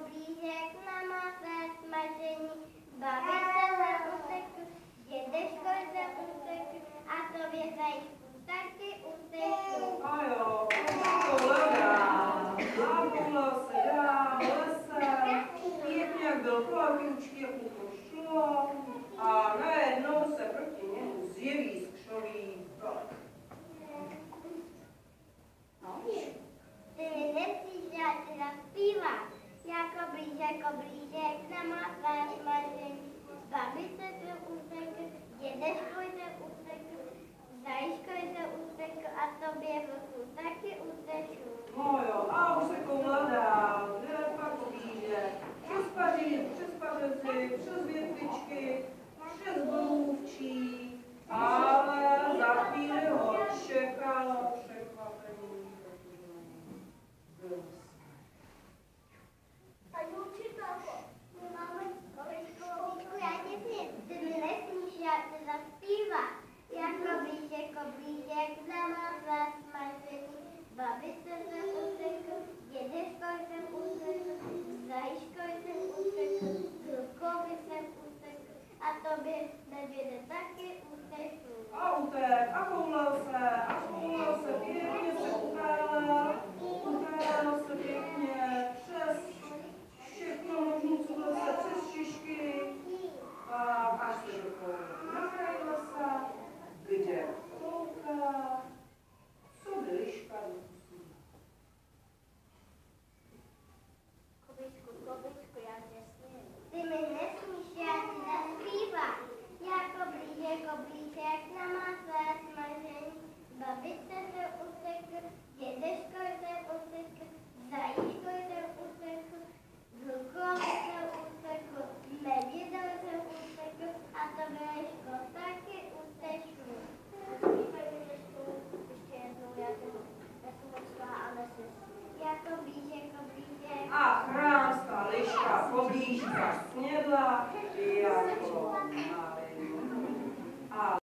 blížek na mase smažení, babičce se utekl, dědečko se utekl a tobě zajíčku taky utekl. A jo, to hledá, a volal se dál, lese, pěkně jak byl plavinčky, jak mu to šlo, a najednou se proti němu zjeví skřový vlk. Ty mi nepříš, já ti zaspívám, jako blížek na mase smažení, babičce se utekl, dědečko se utekl, zajíčko se utekl a tobě vlku taky utekl. No jo, a už se koula dál, kde pak pobíže, přes pařezy, přes větvičky, přes bolůvčí, ale za chvíli ho čekalo překvapení. Paní učitelko, my máme kolečko, já děti, ty mi nesmíš, já ti zaspívám. Jako blížek na mase smažení, babičce se utekl, dědečko jsem utekl, zajíčko jsem utekl, vlkovi jsem utekl a tobě nevěde taky utekl. A utek, a koulel se, pěkně se utáhl se pěkně přes všechno možný, co bylo se přes šišky, a až se dokoulel na kraj lesa, kde kouká, co by liška nemusí. Kobičku, já tě sním. Ty mi nesmíš, já ti zaspívám. Jako blížek na mase smažení, babičce se utekl, dědečko se utekl, zajíčko se utekl, vlkovi se utekl, medvědou se utekl a tobě liško taky utekl. Ještě jednou, já jsem moc a nesmím. Jako blížek. A chrámská liška poblíž zasnědla,